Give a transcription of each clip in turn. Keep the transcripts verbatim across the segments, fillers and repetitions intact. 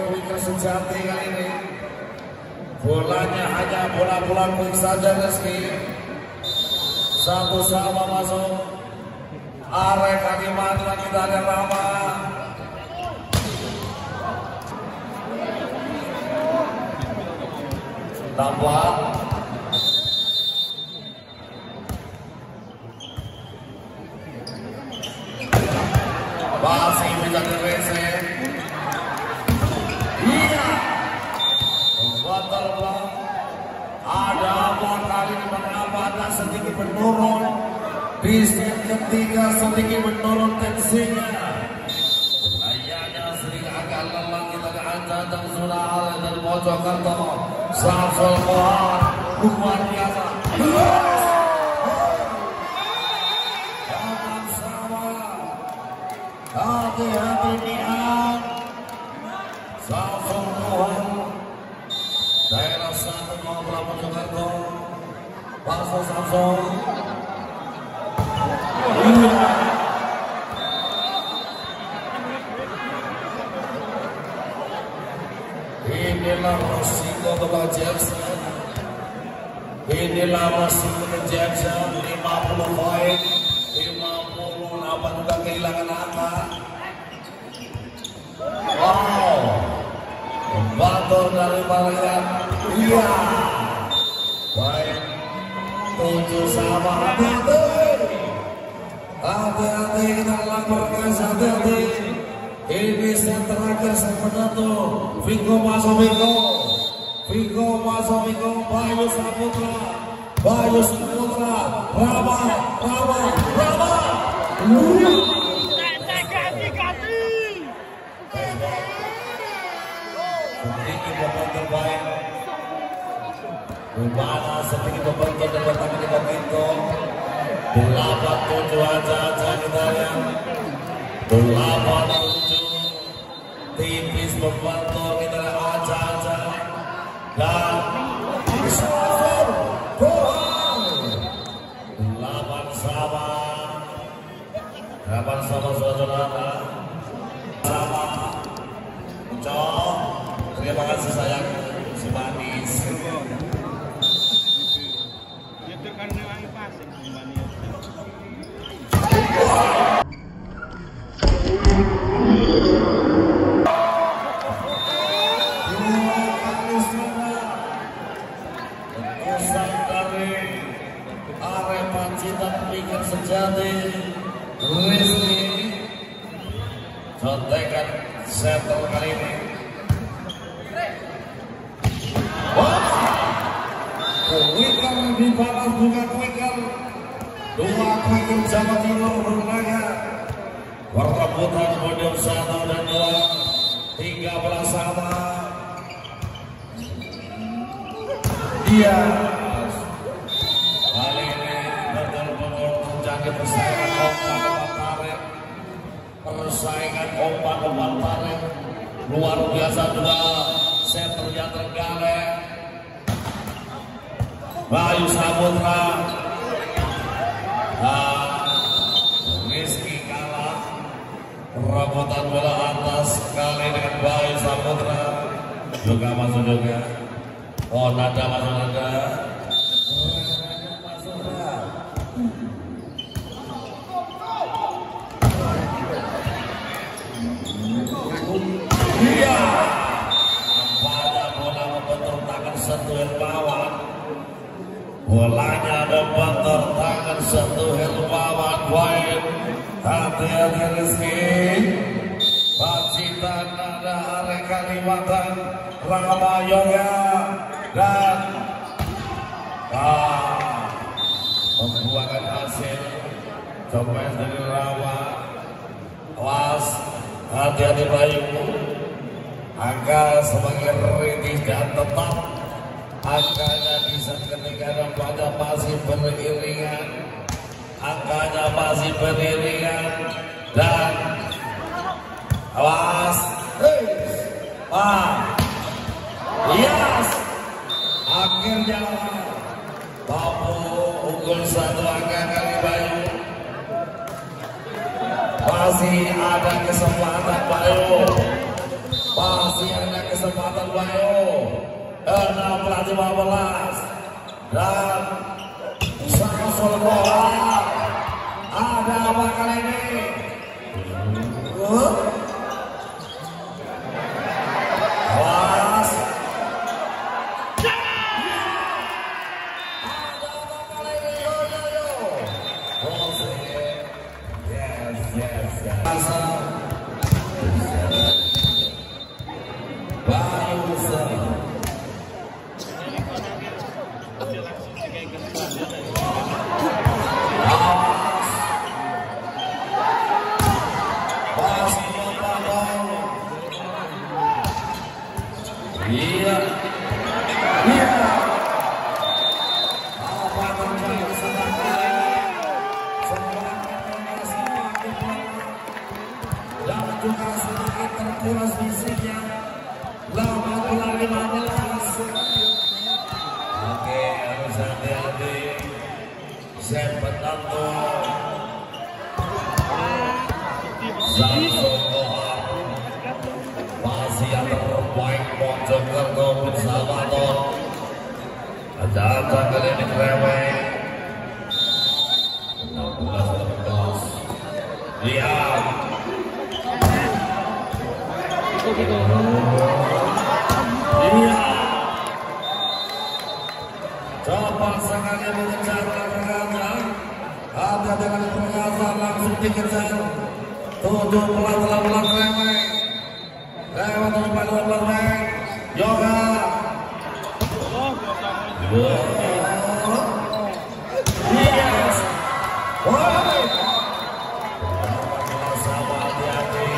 Winger sejati kali ini. Bolanya hanya bola-bola quick saja Rizky. Satu sama masuk. Arek Kaliman lagi dari Rama. Tampak masih bisa direset. Iya, terbang. Ada apa kali ini mengapa ada sedikit menurun di set ketiga, sedikit menurun tensinya. Kayaknya sedikit agak lelah kita ke ancam sudah ada dari Mojokerto. Samsul Kohar luar biasa. Jangan sama. Hati-hati niat. Samsul Kohar. Daerah satu Mampra Mojokerto. Pasal Samsul. Inilah resiko Bapak Jackson. Inilah resiko Jackson. lima puluh poin, lima puluh delapan juga kehilangan angka. Wow, bator dari Marian. Iya, baik. Tujuh sama hati-hati. Hati-hati kita lapor guys, hati-hati. Ini set terakhir set penentu. Viko masuk Viko. Viko masuk Viko. Bayu Saputra. Bayu Saputra. Rama. Rama. Rama. Ganti-ganti. Sedikit pemain terbaik. Dimana sedikit pemain dan bertanya di Viko. Delapan tujuh aja-aja kita yang. Delapan tujuh. Tipis membantu kita aja-aja dan Samsul Kohar delapan sama delapan sama saudara sama Ucok. Terima kasih sayang si manis. Itu kan lagi pas manis. Winger sejati Rizky contekan settle kali ini. Wah, Winger dibalas bukan Winger. Dua Winger Jawa Timur berlaga perebutan podium satu dan dua, tiga belas sama. Dia kali ini betul-betul terjadi persaingan ombak tarik, persaingan ombak tarik luar biasa juga. Seternya tergalak. Bayu Saputra dan Rizky kalah. Rebutan bola atas kali dengan Bayu Saputra juga masuk juga. Oh, nada masuk nada. Iya, pada bola membentur tangan satu Hermawan. Bolanya membentur tangan satu Hermawan. Baik, hati-hati Rizky. Pacitan ada Arek Kalimantan, Rama Yoga dan ah, membuahkan hasil. Coba dari Rama. Awas, hati-hati Bayu. Angka semakin rintis dan tetap. Angkanya bisa ketika nampaknya masih beriringan. Angkanya masih beriringan. Dan awas. Hey. Ah. Yes. Akhirnya Papu unggul satu angka kali Bayu. Masih ada kesempatan Bayu. Masih ada kesempatan Bayu enam belas lima belas dan Samsul bola ada apa kali ini? Uh. Awas. Ada apa kali ini? Yo yo yo. Yes yes yes. Iya, iya. Apa terjadi sekarang? Sekarang semakin pelan dan juga sedikit terkuras fisiknya. delapan belas lima belas. Oke, harus hati-hati. Set petando. Samsul Kohar masih yang terbaik Mojokerto bersama Ton. Ada kali ini krewek enam belas delapan belas. Lihat iya, cepat sekali mengejar Perkasa. Ada dengan Perkasa langsung dikejar. Tujuh belas delapan belas krewek. Lewat nomor dua belas Yoga. Yes. Woi. Sama hati-hati.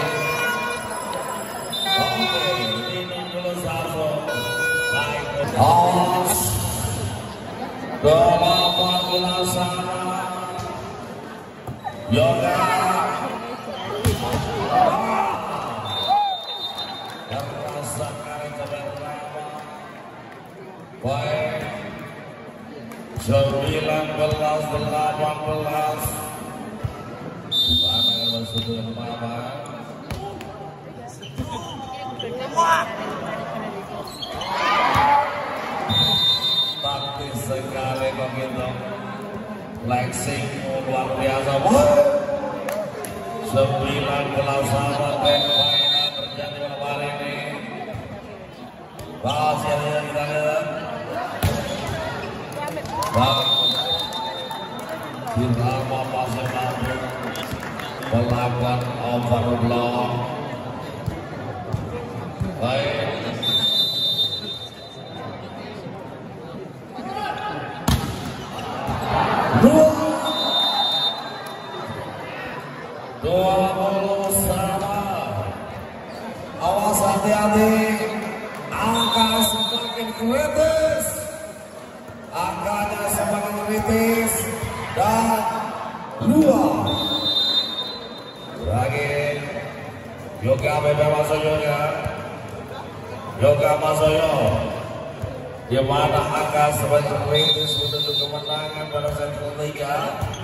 Oke, ini enam puluh satu. Naik ke atas. delapan belas sama. Yoga. Baik, sembilan belas delapan belas. Mana yang masuk ke mama? Taktis sekali begitu. Flexing luar biasa. sembilan belas sama dan mainan terjadi malam hari ini. Bahas yang kita lihat. Baik, Irama Pasangan melakukan overblock. Baik, dua dua puluh sama. Awas hati-hati, angka semakin kritis. Angkanya semakin kritis dan dua lagi. Yoga bebas masuk Yoga. Yoga masuk Yoga. Di mana angka semakin kritis menuju kemenangan pada set ketiga.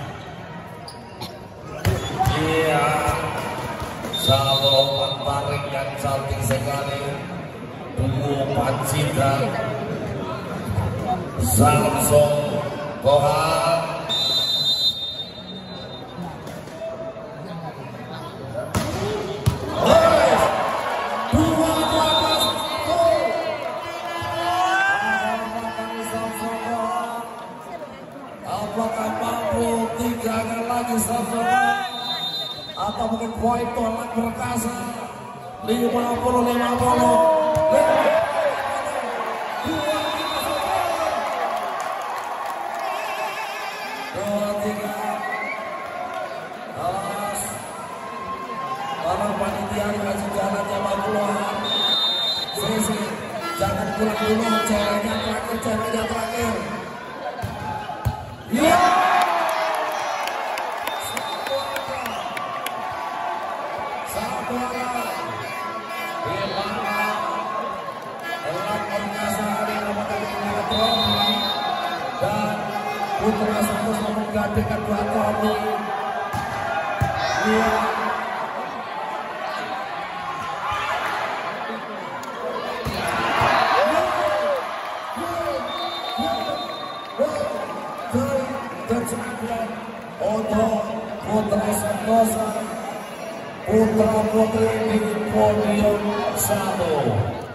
Iya, satu tarik yang cantik sekali. Tunggu pancitan. Samsul Kohar. Dua belas gol. Apakah mampu tiga kali lagi Samsul atau mungkin poin tolak Perkasa? Lima puluh lima puluh. Kalau panitia dikasih jalan sama keluar, sisi jangan pulang dulu, ceweknya terakhir, ceweknya terakhir. Iya. Satu angka, di mana orang Perkasa hari mendapatkan trofi dan Putra Santos menggantikan dua trofi. Iya. Untuk Putra Santosa, Putra Putri di podium satu.